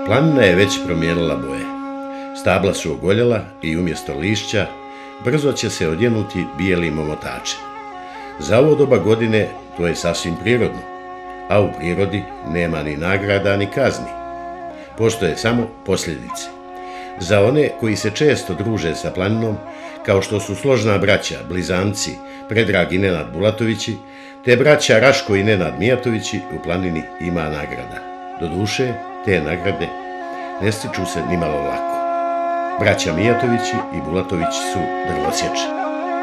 Planina je već promijenila boje. Stabla su ogoljela i umjesto lišća brzo će se odjenuti bijelim omotačem. Za ovo doba godine to je sasvim prirodno, a u prirodi nema ni nagrada ni kazni. Postoje samo posljedice. Za one koji se često druže sa planinom, kao što su složna braća, blizanci, Predrag i Nenad Bulatovići, te braća Raško i Nenad Mijatovići, u planini ima nagrada. Doduše, te nagrade ne stiču se nimalo lako. Braća Mijatovići i Bulatovići su drvosječe.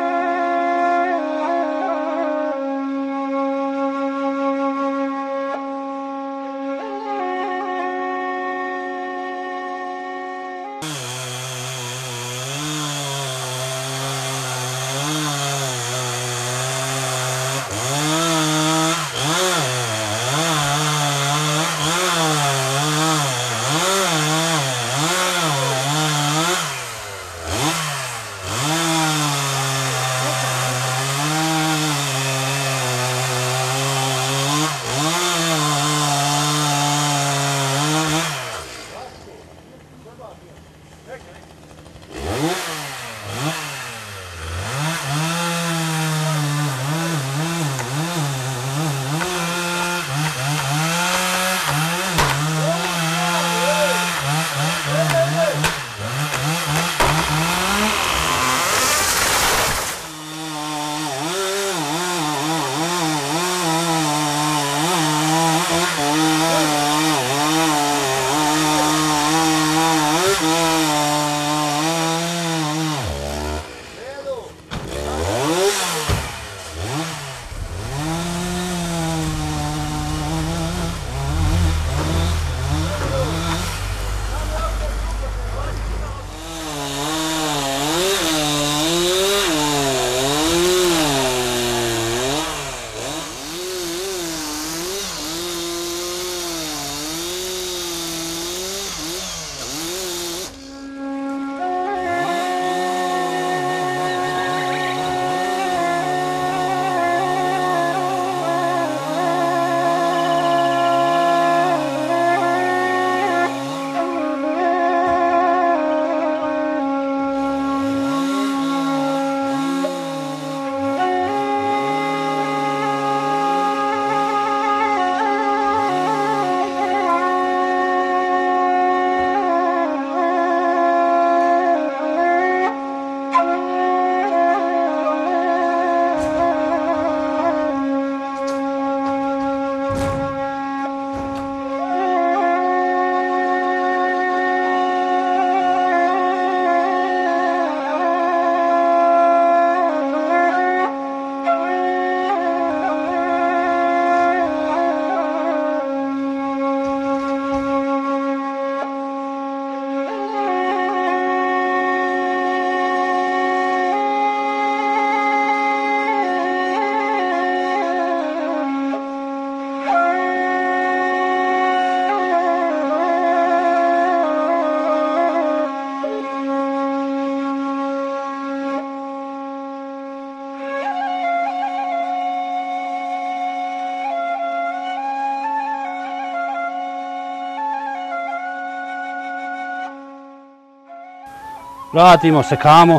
Radimo, sekamo,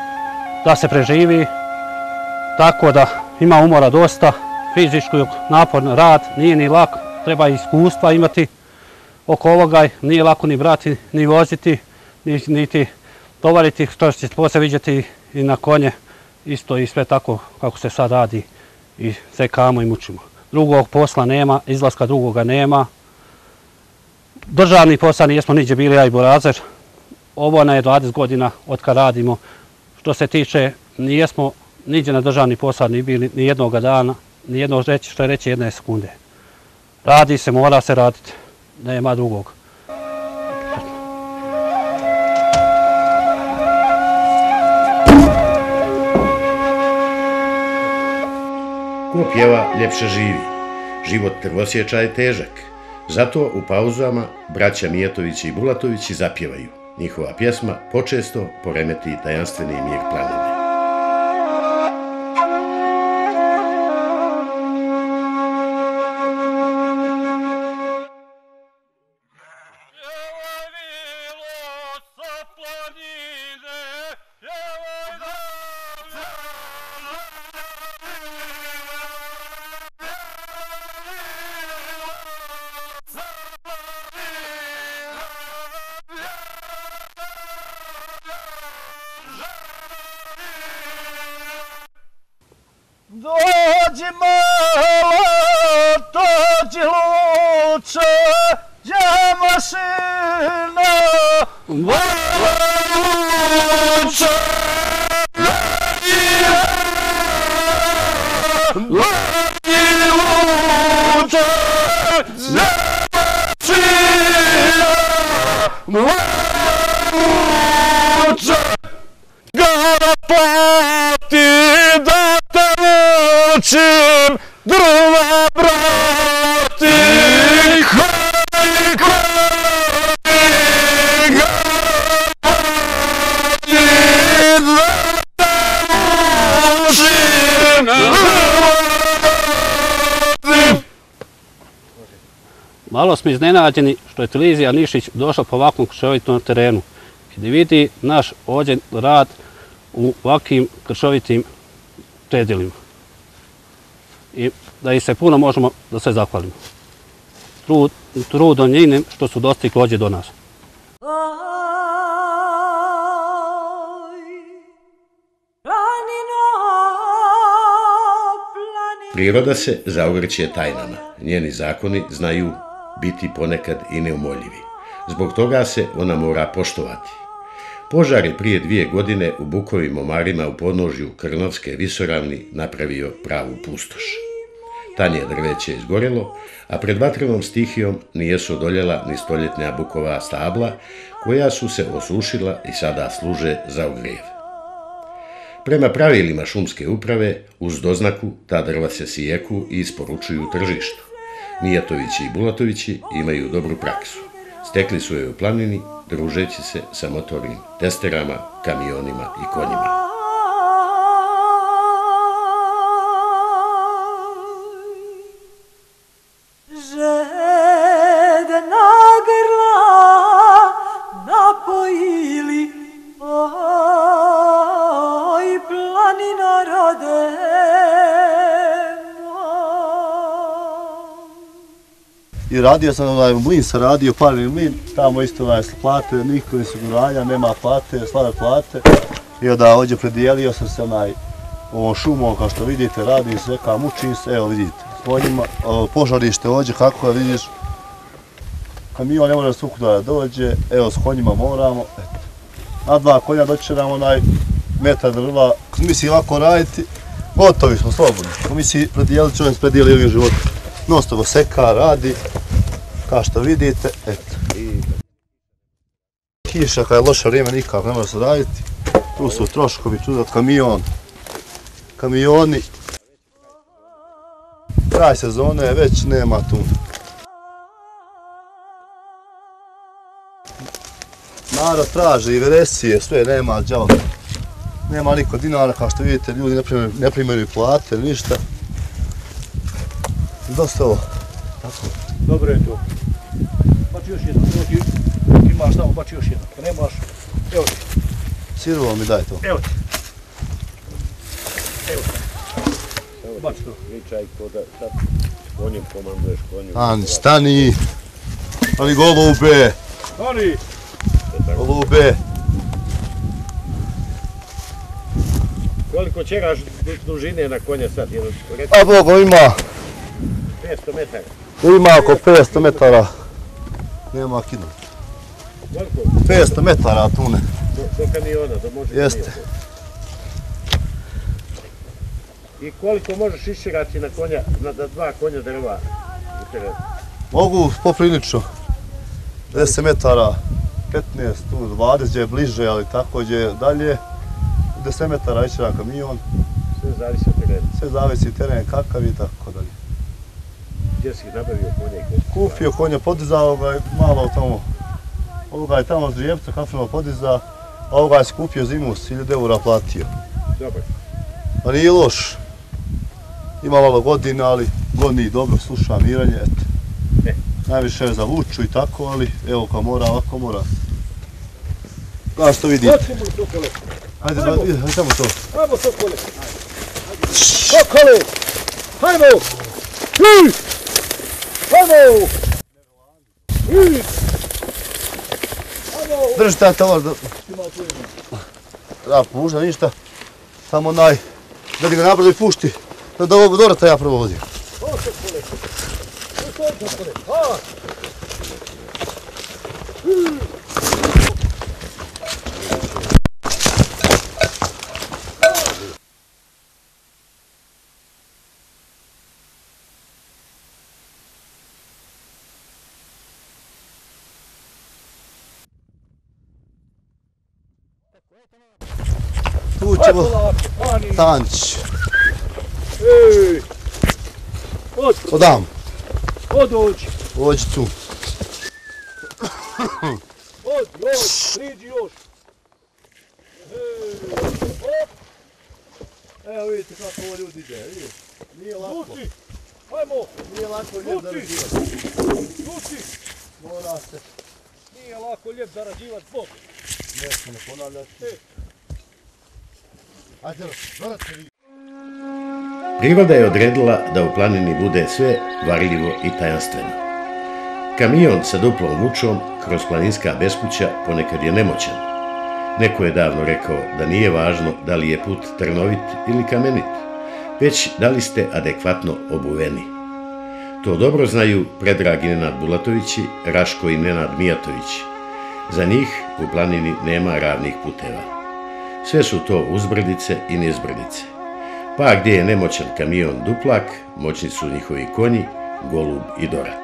da se preživi, tako da ima umora dosta, fizički naporni rad, nije ni lak, treba iskustva imati oko ovoga, nije lako ni brati, ni voziti, niti tovariti, što će poslije vidjeti i na konje, isto i sve tako kako se sad radi i sekamo i mučimo. Drugog posla nema, izlaska drugoga nema. Državni posao nijesmo niđe bili, ja i Burazer. Ovo je 20 godina od kad radimo. Što se tiče, nijesmo niđe na državni posao ni bili ni jednoga dana, ni jednog reći, što je reći jedne sekunde. Radi se, mora se raditi, nema drugog. Ko pjeva, ljepše živi. Život drvosječa je težak. Zato u pauzama braća Mijatovići i Bulatovići zapjevaju. Njihova pjesma počesto poremeti tajanstveni mir planine. dođi malo, dođi luče, je mašina. Luče, plati da te vučim, druga brati, koliko ga plati da te vučim, Malo smo iznenađeni što je televizija Nišić došla po ovakvom kršovitom terenu gdje vidi naš ovdje rad u ovakvim kršovitim predjelima. I da ih se puno možemo da se zahvalimo. Trudom njenim što su dostigli ovdje do nas. Priroda se zaogrće tajnama. Njeni zakoni znaju biti ponekad i neumoljivi. Zbog toga se ona mora poštovati. Požar je prije 2 godine u Bukovim omarima u podnožju Krnovske visoravni napravio pravu pustoš. Tanje drveće je izgorjelo, a pred vatrenom stihijom nijesu odoljela ni stoljetna bukova stabla, koja su se osušila i sada služe za ogrjev. Prema pravilima šumske uprave, uz doznaku ta drva se sijeku i isporučuju tržištu. Mijatovići i Bulatovići imaju dobru praksu. Stekli su je u planini, družeći se sa motornim testerama, kamionima i konjima. Žedna grla napojili, oj planina rode. I radio sam mlin sam radio, parni mlin, tamo isto plate, niko ni osiguranja, nema plate, slave plate. I onda ovdje predijelio sam se ovom šumom, kao što vidite, radim sve, kao mučim se, evo vidite, s konjima, požarište ovdje, kako je, vidiš, kamion ne može svukuda da dođe, evo s konjima moramo, eto. Na 2 konja doći nam metar drva, ako misli ovako raditi, gotovi smo, slobodni. Ako misli predijeliti, čovjek se predijeli ovim životom. Non-stop seka, radi, kao što vidite, eto. Kiša, kada je loše vrijeme, nikako ne može se raditi. Tu su troškovi, čudat kamioni. Kraj sezone već nema tu. Narod traži i veresije, sve nema džava. Nema niko dinara, kao što vidite, ljudi ne primaju plate, ništa. Dosta ovo. Dobro je to. Bači još jedno, imaš tamo, bači još jedno. Kad nemaš, evo ti. Sirovo mi daj to. Evo ti. Evo ti. Bači to. Pričaj ko da sad konjem komanduješ konju. Ani, stani! Ali golube! Stani! Golube! Koliko ćeraš dužine na konja sad? A Bogo ima! 500 metara. Ima oko 500 metara. Nema kino. Koliko? 500 metara tune. Do kamiona, do može kamiona. Jeste. I koliko možeš iščerati na konja, na 2 konja drva? Mogu poprilično. 10 metara, 15, 20 gdje je bliže, ali tako gdje je dalje. 10 metara ići na kamion. Sve zavisi od terena. Sve zavisi teren kakav i tako dalje. Gdje si nabavio konje? Kupio konja, podizao ga je malo tamo. Ovoga je tamo s Rijepca kafirno podizao, a ovoga je si kupio zimu, 1000 eura platio. Dobar. Pa nije loš. Ima malo godina, ali goni dobro, sluša miranje, eto. Najviše je za vuču i tako, ali evo kao mora, ovako mora. Kao što vidite. Hajde, hajde samo to. Hajmo Sokole! Sokole! Hajmo! Hajmo! Držite ja tovar da... Da, pužda ništa. Samo da ga nabrzo i pušti. Dobro, to ja prvo vodim. Tu ćemo Tančić. Ej! Odam. Odođi! Ođi tu. Još, priđi još! Evo vidite kako ovo ljudi ide, vidite. Nije lako. Žuti! Hajmo! Nije lako lijep zarađivati. Žuti! Mora se. Nije lako lijep zarađivati zbog. Nešto ne ponavljati. Ajde, dorate vi. Priroda je odredila da u planini bude sve varljivo i tajanstveno. Kamion sa duplom vučom kroz planinska bespuća ponekad je nemoćan. Neko je davno rekao da nije važno da li je put trnovit ili kamenit, već da li ste adekvatno obuveni. To dobro znaju Predrag i Nenad Bulatovići, Raško i Nenad Mijatovići. Za njih u planini nema ravnih puteva. Sve su to uzbrdice i nizbrdice. Pa gdje je nemoćan kamion Duplak, moćni su njihovi konji, Golub i Dora.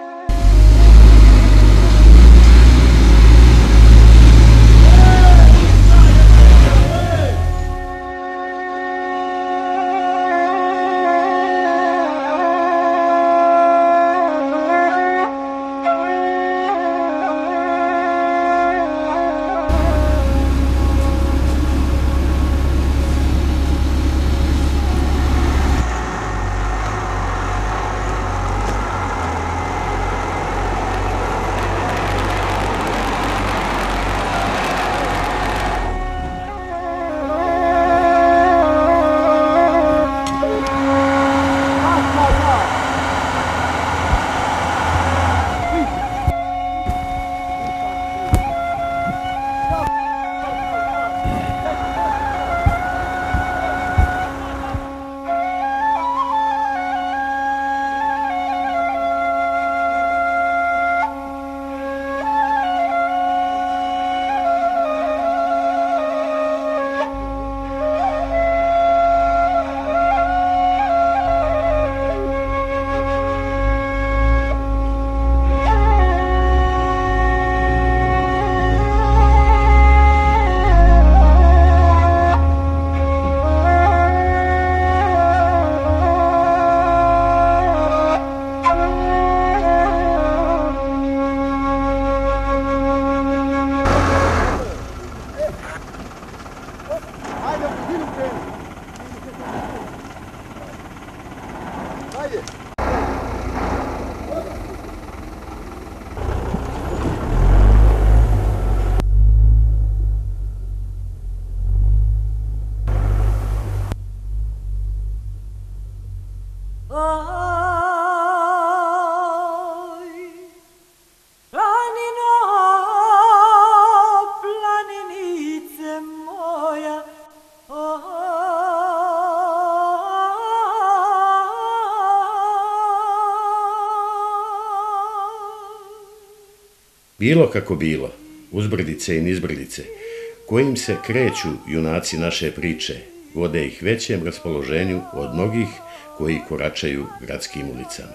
Bilo kako bilo, uzbrdice i nizbrdice, kojim se kreću junaci naše priče, vode ih većem raspoloženju od mnogih koji koračaju gradskim ulicama.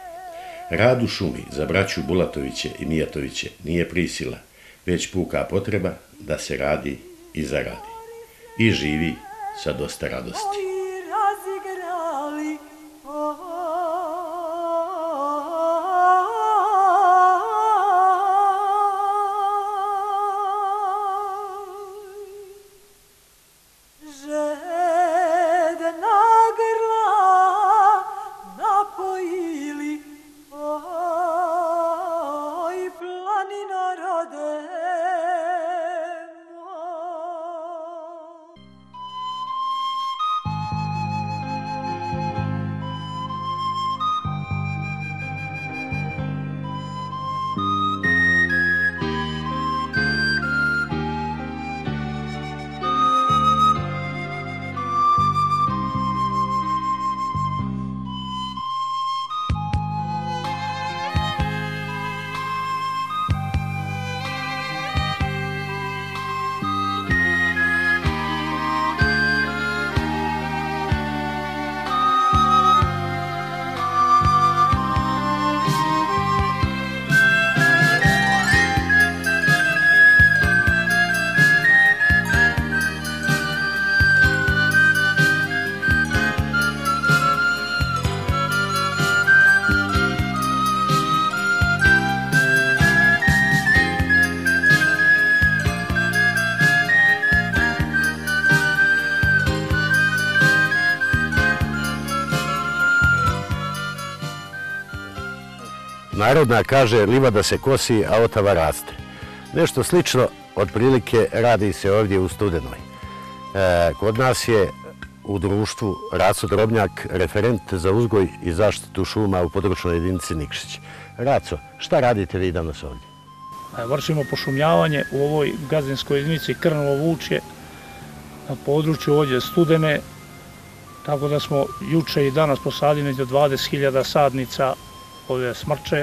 Rad u šumi za braću Bulatoviće i Mijatoviće nije prisila, već puka potreba da se radi i zaradi. I živi sa dosta radosti. Narodna kaže livada se kosi, a otava raste. Nešto slično, otprilike, radi se ovdje u Studenoj. Kod nas je u društvu Raco Drobnjak referent za uzgoj i zaštitu šuma u područnoj jedinici Nikšić. Raco, šta radite vi danas ovdje? Vršimo pošumljavanje u ovoj gazdinskoj jedinici Krnovo Vučje na području ovdje Studene, tako da smo juče i danas posadili do 20.000 sadnica ove smrče,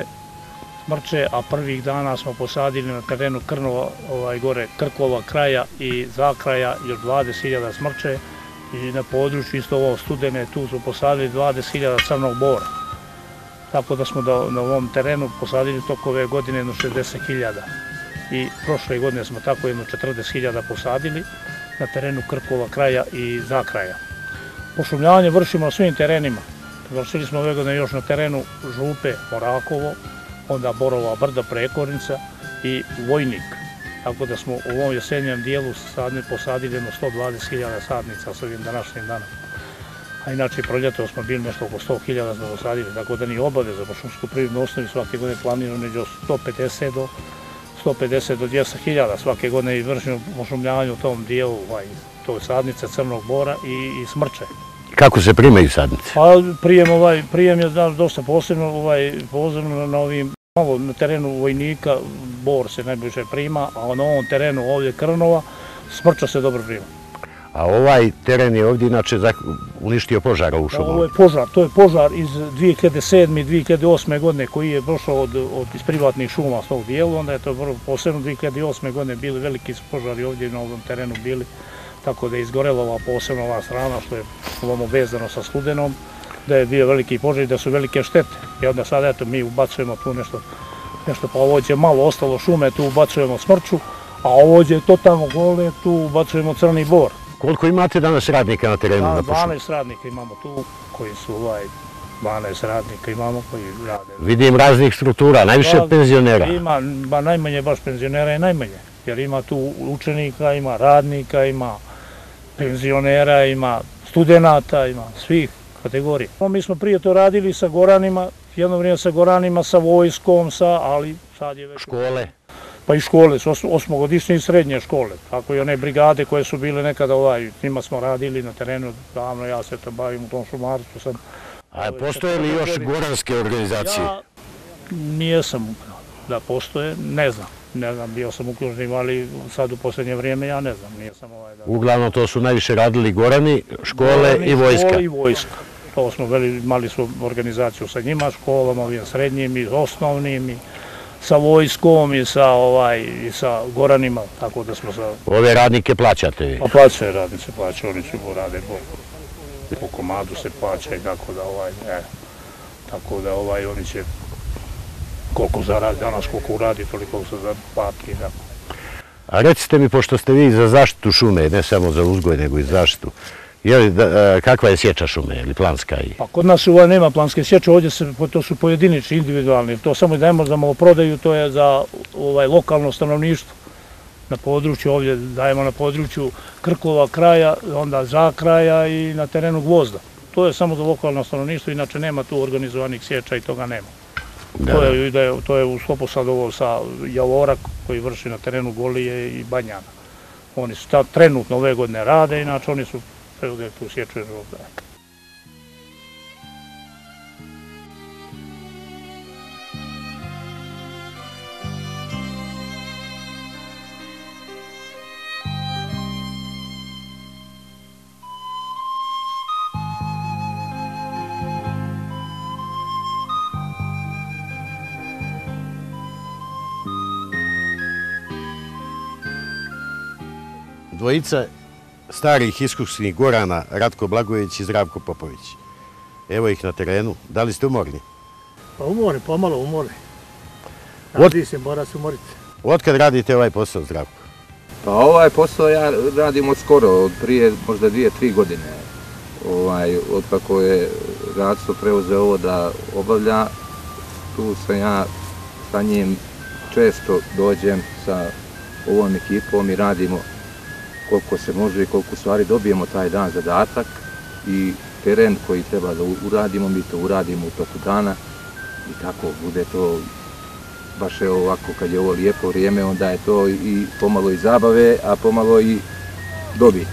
a prvih dana smo posadili na terenu Krnova, gore Krkova kraja i Zakraja još 20.000 smrče i na području isto ovo Studene tu smo posadili 20.000 crnog bora. Tako da smo na ovom terenu posadili toko ove godine jedno 60.000 i prošle godine smo tako jedno 40.000 posadili na terenu Krkova kraja i Zakraja. Pošumljavanje vršimo na svim terenima. Vršili smo ove godine još na terenu Župe, Morakovo, onda Borova Brda, Prekornica i Vojnik. Tako da smo u ovom jesenjem dijelu posadili jedno 120.000 sadnica s ovim današnjim danom. A inače, proljeto smo bili nešto oko 100.000 smo posadili, tako da nije obaveza po šumsku privrednu osnovi svake godine planirano među 150 do 200.000 svake godine i vršimo pošumljavanje u tom dijelu, to je sadnica crnog bora i smrče. Kako se primaju sadnice? Pa prijem je dosta posebno na ovim, na terenu Vojnika bor se najbliže prima, a na ovom terenu ovdje Krnova smrča se dobro prima. A ovaj teren je ovdje inače uništio požar ovu šumu? Ovo je požar, to je požar iz 2007. i 2008. godine koji je došao iz privatnih šuma s tog dijelu, onda je to posebno 2008. godine bili veliki požari ovdje na ovom terenu bili, tako da je izgorela ova posebno ova strana što je ovamo vezano sa Studenom, da je bio veliki požar i da su velike štete. I onda sad eto mi ubacujemo tu nešto pa ovdje je malo ostalo šume, tu ubacujemo smrču, a ovdje je totalno gole, tu ubacujemo crni bor. Koliko imate danas radnika na terenu? 12 radnika imamo tu, koji su 12 radnika imamo koji rade. Vidim raznih struktura, najviše penzionera. Ima, najmanje baš penzionera je najmanje, jer ima tu učenika, ima radnika, ima penzionera, ima studenata, ima svih kategorija. Mi smo prije to radili sa Goranima, jedno vrijeme sa Goranima, sa vojskom, ali sad je već... Škole? Pa i škole, osmogodišnje i srednje škole, tako i one brigade koje su bile nekada njima smo radili na terenu, davno ja se to bavim u tom šumarstvu. A postoje li još goranske organizacije? Ja nijesam upravo da postoje, ne znam, bio sam uključen, ali sad u posljednje vrijeme ja ne znam, nijesam Uglavnom to su najviše radili Gorani, škole i vojska? Škole i vojska, to smo imali smo organizaciju sa njima, školama, ovim srednjim i osnovnim i sa vojskom i sa Goranima, tako da smo sa... Ove radnike plaćate vi? Pa plaćaju radnice, oni će rade po komadu se plaćaju, tako da oni će koliko zaradi, danas koliko uradi, toliko se plati. A recite mi, pošto ste vi za zaštitu šume, ne samo za uzgoj, nego i zaštitu, kakva je sječa šume ili planska? Pa kod nas nema planske sječe, ovdje to su pojedinični, individualni, to samo dajemo za maloprodaju, to je za lokalno stanovništvo. Na području, ovdje dajemo na području Krkova kraja, onda Zakraja i na terenu Gvozda. To je samo za lokalno stanovništvo, inače nema tu organizovanih sječa i toga nema. To je u sklopu sad ovo sa Javora koji vrši na terenu Golije i Banjana. Oni su trenutno ove godine rade, inače oni su preuzeli tu sječu iz ovdje. Dvojica starih iskusnih Gorana, Ratko Blagojević i Zdravko Popović. Evo ih na terenu. Da li ste umorni? Pa umorni, pomalo umorni. Radi se, mora se umoriti. Otkad radite ovaj posao, Zdravko? Pa ovaj posao ja radim od skoro, od prije možda 2-3 godine. Od kako je Raco preuzeo ovo da obavlja, tu sam ja sa njim često dođem sa ovom ekipom i radimo koliko se može i koliko stvari dobijemo taj dan zadatak i teren koji treba da uradimo, mi to uradimo u toku dana I tako bude to baš evo ovako, kad je ovo lijepo vrijeme, onda je to i pomalo i zabave, a pomalo i dobiti.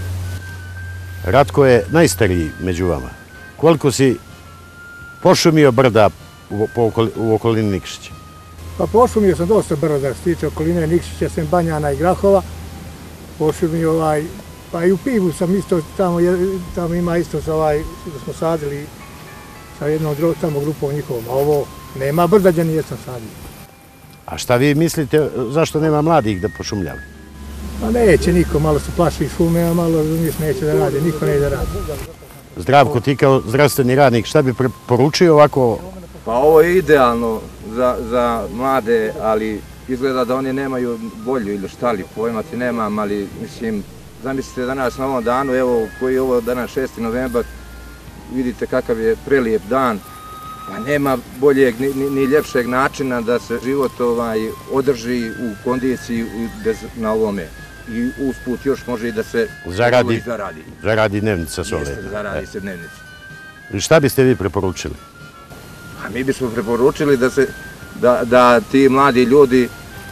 Ratko je najstariji među vama. Koliko si pošumio brda u okolini Nikšića? Pa pošumio sam dosta brda, što se tiče okoline Nikšića, sem Banjana i Grahova. Pošumio pa i u Pivu sam isto, tamo ima isto da smo sadili sa jednom tamo grupom njihovom, a ovo nema brda gdje nijesam sadio. A šta vi mislite, zašto nema mladih da pošumljava? Pa neće niko, malo se plaši šume, a malo razumiješ neće da radi, niko neće da radi. Zdravko, ti kao zdravstveni radnik, šta bi preporučio ovako? Pa ovo je idealno za mlade, ali izgleda da oni nemaju volju ili šta li, pojma ti nemam, ali mislim, zamislite danas na ovom danu, evo koji je ovo danas 6. novembar, vidite kakav je prelijep dan, pa nema boljeg ni ljepšeg načina da se život održi u kondiciji na ovome. I usput još može i da se zaradi. Zaradi dnevnica s ove. Zaradi se dnevnica. I šta biste vi preporučili? A mi bismo preporučili da ti mladi ljudi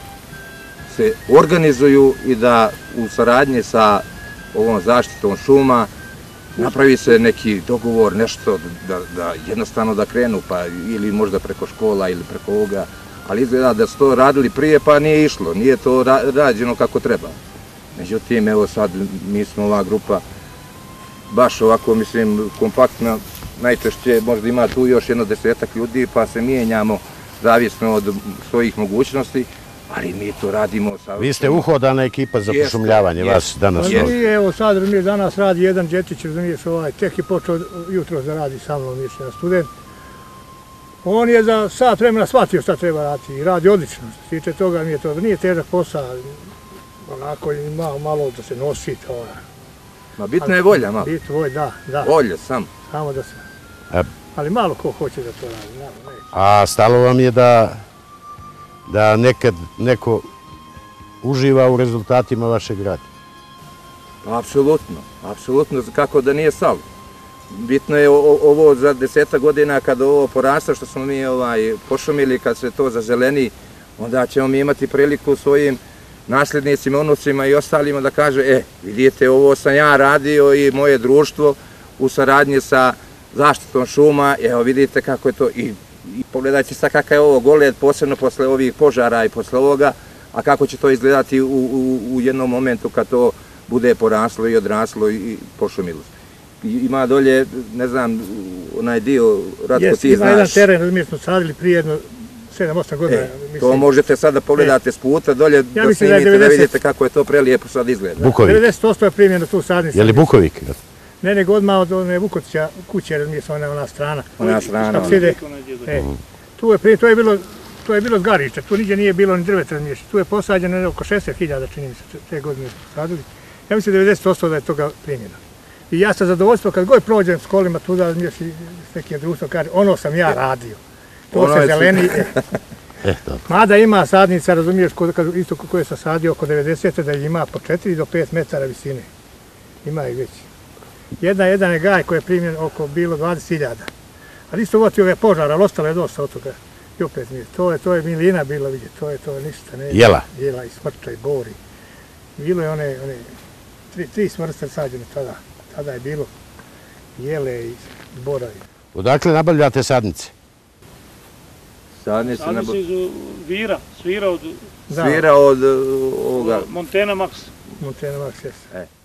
se organizuju i da u saradnji sa ovom zaštitom šuma napravi se neki dogovor, nešto da jednostavno da krenu, pa ili možda preko škola ili preko ovoga, ali izgleda da su to radili prije pa nije išlo, nije to rađeno kako treba. Međutim, evo sad mi smo ova grupa baš ovako, mislim, kompaktna, najčešće možda ima tu još jedno 10-ak ljudi pa se mijenjamo zavisno od svojih mogućnosti, ali mi to radimo sa... Vi ste uhodana ekipa za pošumljavanje, vas danas ovdje. Evo sad mi danas radi jedan djetić, razumiješ, tek je počeo jutro da radi sa mnom, jedan student. On je za sat vremena shvatio šta treba raditi i radi odlično. Što se tiče toga nije težak posao, onako malo da se nosi to. Ma bitna je volja malo. Bitna volja, da. Volja, samo. Samo da se... Ali malo ko hoće da to radi, A stalo vam je da nekad neko uživa u rezultatima vašeg rada? Apsolutno, kako da nije stalo. Bitno je ovo za 10 godina kada ovo porasta što smo mi pošumili, kad se to zazeleni, onda ćemo mi imati priliku svojim nasljednicima, unucima i ostalima da kaže, vidite, ovo sam ja radio i moje društvo u saradnji sa zaštitom šuma, evo vidite kako je to i pogledajte sad kakav je ovo goled, posebno posle ovih požara i posle ovoga, a kako će to izgledati u jednom momentu kad to bude poraslo i odraslo i pošumilo. Ima dolje, ne znam, onaj dio, Ratko, ti znaš. Ima jedan teren, mi smo sadili prije jedno 7-8 godina. To možete sad da pogledate s puta dolje, da snimite, da vidite kako je to prelijepo sad izgleda. Bukovik. 90% je primljeno tu sadnicu. Je li Bukovik? Ne, nego odmah od one Vukotića kuće, razumiješ, ona strana. Ona strana. To je bilo zgarište, tu niđe nije bilo ni drveta, razumiješ. Tu je posađeno oko 60.000, čini mi se, te godine sadili. Ja mislim 90% da je toga primljeno. I ja sam zadovoljstvo kad god prođem s kolima tuda, razumiješ, s nekim društvom, kaže, ono sam ja radio. To se zeleni. Mada ima sadnica, razumiješ, isto koje sam sadio oko 90. da ima po 4 do 5 metara visine. Ima i već. Jedan je gaj koji je primljen oko bilo 20.000. Ali isto uvati ove požara, ali ostalo je dosta od toga. I opet nije. To je milina bilo vidjeti, to je ništa. Jela? Jela i smrča i bori. Bilo je one 3 vrste sađene tada. Tada je bilo jele i bora. Odakle nabavljate sadnice? Sadnice iz Vira, Svira od ovoga. Montana Max. Montana Max, jes.